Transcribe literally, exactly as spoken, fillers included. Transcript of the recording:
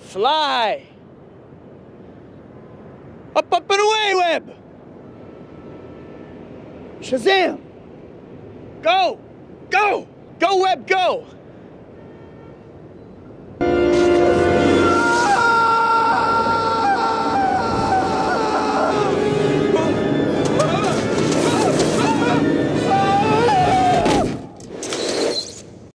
Fly. Up, up, and away, web. Shazam. Go. Go. Go, web, go.